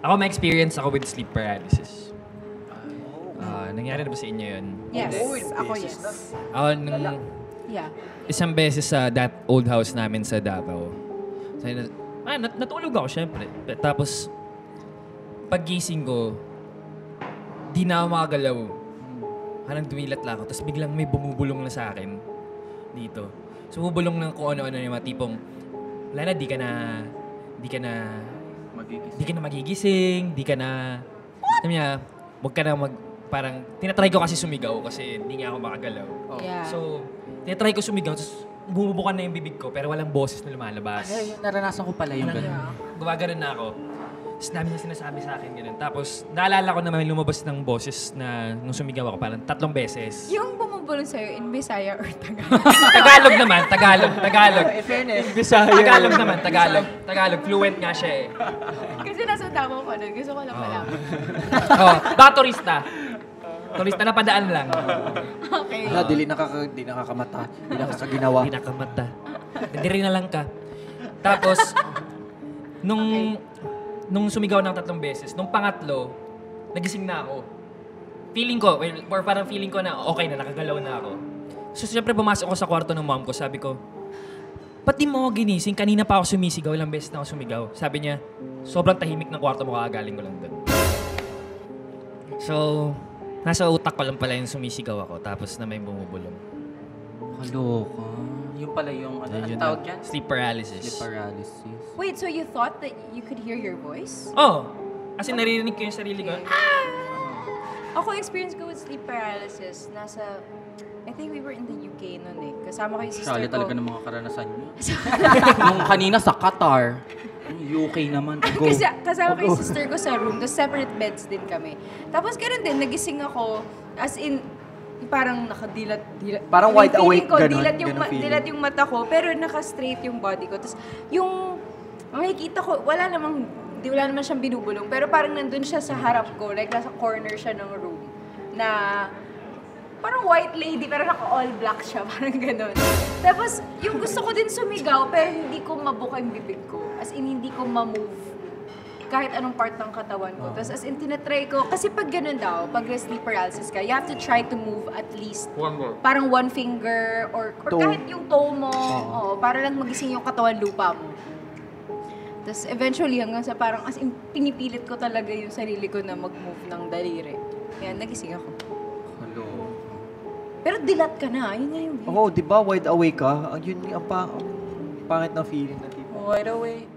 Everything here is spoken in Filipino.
Ako may experience ako with sleep paralysis. Nangyari na ba sa inyo yun? Yes. Ako yes. Yeah. Isang beses sa that old house namin sa Davao. Natulog ako syempre. Tapos, paggising ko, di na ako makagalaw. Parang dumilat lang ako. Tapos biglang may bumubulong na sa akin dito. So, bumubulong ng kung ano-ano yung mga tipong, wala na, di ka na magigising, di ka na, alam niya, huwag ka na parang, tinatry ko kasi sumigaw kasi hindi nga ako makagalaw. Yeah. So, tinatry ko sumigaw, tapos bumubukan na yung bibig ko, pero walang boses na lumalabas. Naranasan ko pala yung gano'n. Gumagano'n na ako. Tapos dami na sinasabi sa akin ganun. Tapos, naalala ko na may lumabas ng boses na nung sumigaw ako, parang 3 beses. Yung bumubulong sa'yo, in Bisaya or Tagalog? Tagalog naman, Tagalog. Fairness. Tagalog naman, Tagalog. Fluent nga siya eh. Kasi nasa Davao ko nun. Gusto ko lang malaman. Baka turista. Turista na padaan lang. Okay. Dili nakakamata. Dili nakakaginawa. Hindi nakamata. Hindi rin na lang ka. Tapos, nung sumigaw ng 3 beses, nung pangatlo, nagising na ako. Feeling ko na okay na, nakagalaw na ako. So, siyempre pumasok ako sa kwarto ng mom ko, sabi ko, ba't di mo ako ginising? Kanina pa ako sumisigaw, ilang beses na ako sumigaw. Sabi niya, sobrang tahimik ng kwarto mo, kakagaling ko lang doon. So, nasa utak ko lang pala yung sumisigaw ako, tapos na may bumubulong. Kaloka. Yung pala yung, ano tawag yan? Sleep paralysis. Sleep paralysis. Wait, so you thought that you could hear your voice? Oh! Kasi naririnig ko yung sarili ko. Ako, experience ko with sleep paralysis, I think we were in the UK noon eh. Kasama ko yung sister Sali ko. talaga ng mga karanasan niyo. Nung kanina sa Qatar, UK naman. Go. Kasi kasama ko yung sister ko sa room, tapos separate beds din kami. Tapos ganoon din, nagising ako, as in, parang nakadilat. Parang wide awake ko, ganun. Dilat yung mata ko, pero naka-straight yung body ko. Tapos yung makikita ko, wala naman siyang binubulong. Pero parang nandun siya sa harap ko, like nasa corner siya ng room. Na parang white lady, pero naka-all black siya, parang gano'n. Tapos, yung gusto ko din sumigaw, pero hindi ko mabuka yung bibig ko. As in, hindi ko ma-move kahit anong part ng katawan ko. Tapos, as in, tinatry ko. Kasi pag gano'n daw, pag sleep paralysis ka, you have to try to move at least parang 1 finger or kahit yung toe mo. Para lang magising yung katawan lupa mo. Tapos, eventually, hanggang sa parang, as in, pinipilit ko talaga yung sarili ko na mag-move ng daliri. Yan, nagising ako. Hello. Pero dilat ka na, yun nga yung Oo, di ba? Wide awake ka. Yun ang pangit na feeling na tipo. wide awake.